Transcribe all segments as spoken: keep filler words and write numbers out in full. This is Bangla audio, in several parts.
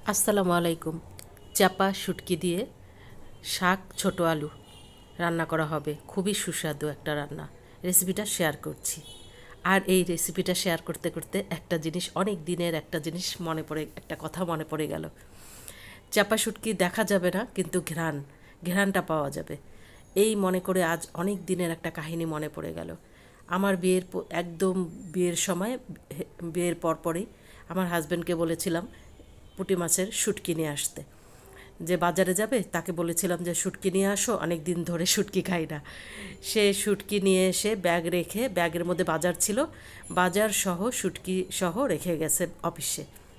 আসসালামু আলাইকুম। চাপা শুটকি দিয়ে শাক ছোট আলু রান্না করা হবে, খুবই সুস্বাদু একটা রান্না। রেসিপিটা শেয়ার করছি। আর এই রেসিপিটা শেয়ার করতে করতে একটা জিনিস, অনেক দিনের একটা জিনিস মনে পড়ে, একটা কথা মনে পড়ে গেল। চাপা শুটকি দেখা যাবে না, কিন্তু ঘ্রাণ ঘ্রাণটা পাওয়া যাবে, এই মনে করে আজ অনেক দিনের একটা কাহিনী মনে পড়ে গেল। আমার বিয়ের প- একদম বিয়ের সময়, হে- বিয়ের পরপরই আমার হাজব্যান্ডকে বলেছিলাম পুঁটি মাছের শুটকি নিয়ে আসতে। যে বাজারে যাবে তাকে বলেছিলাম যে শুটকি নিয়ে আসো, অনেক দিন ধরে শুটকি খাই না। সে শুটকি নিয়ে এসে ব্যাগ রেখে, ব্যাগের মধ্যে বাজার ছিল, বাজার সহ শুটকি সহ রেখে গেছে অফিসে।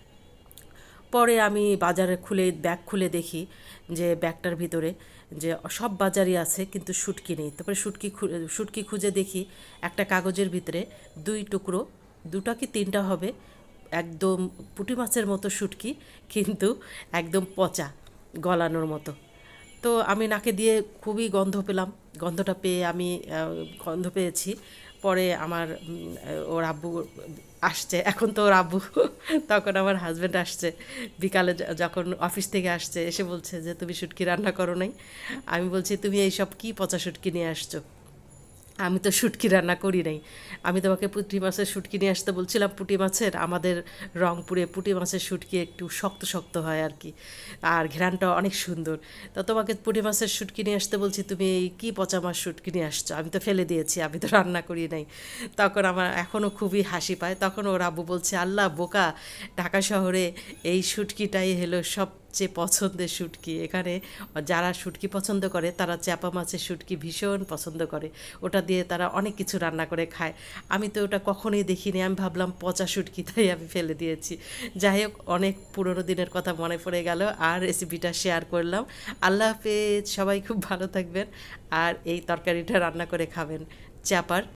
পরে আমি বাজারে খুলে, ব্যাগ খুলে দেখি যে ব্যাগটার ভিতরে যে সব বাজারই আছে, কিন্তু শুটকি নেই। তারপরে শুটকি খু- শুটকি খুঁজে দেখি একটা কাগজের ভিতরে দুই টুকরো, দুটা কি তিনটা হবে, একদম পুঁটি মাছের মতো শুটকি, কিন্তু একদম পচা, গলানোর মতো। তো আমি নাকে দিয়ে খুবই গন্ধ পেলাম। গন্ধটা পেয়ে আমি আহ, গন্ধ পেয়েছি। পরে আমার উম, ওর আব্বু আসছে, এখন তো ওর আব্বু তখন আমার হাজব্যান্ড আসছে বিকালে, য- যখন অফিস থেকে আসছে, এসে বলছে যে তুমি শুটকি রান্না করো নাই। আমি বলছি তুমি এইসব কি পচা শুটকি নিয়ে আসছো, আমি তো শুটকি রান্না করি নাই। আমি তোমাকে পুঁটি মাছের শুটকি নিয়ে আসতে বলছিলাম। পুঁটি মাছের, আমাদের রংপুরে পুঁটি মাছের শুটকি একটু শক্ত শক্ত হয় আর কি, আর ঘ্রাণটা অনেক সুন্দর। তো তোমাকে পুঁটি মাছের শুটকি নিয়ে আসতে বলছি, তুমি এই কী পচা মাছ শুটকি নিয়ে আসছো, আমি তো ফেলে দিয়েছি, আমি তো রান্না করি নাই। তখন আমার এখনও খুবই হাসি পায়। তখন ওর আব্বু বলছে, আল্লাহ বোকা, ঢাকা শহরে এই শুটকিটাই হলো সবচেয়ে পছন্দের শুটকি। এখানে যারা শুটকি পছন্দ করে তারা চাপা মাছের শুটকি ভীষণ পছন্দ করে, ওটা দিয়ে তারা অনেক কিছু রান্না করে খায়। আমি তো ওটা কখনোই দেখিনি, আমি ভাবলাম পচা শুটকি, তাই আমি ফেলে দিয়েছি। যাই হোক, অনেক পুরনো দিনের কথা মনে পড়ে গেল আর রেসিপিটা শেয়ার করলাম। আল্লাহ হাফেজ, সবাই খুব ভালো থাকবেন আর এই তরকারিটা রান্না করে খাবেন, চাপার